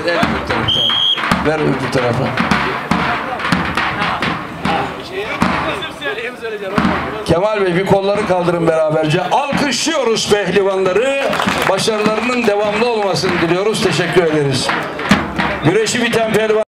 öbür taraftan. Ver öbür tarafa. Kemal Bey bir kolları kaldırın beraberce. Alkışlıyoruz pehlivanları. Başarılarının devamlı olmasını diliyoruz. Teşekkür ederiz. Güreşi biten pehlivan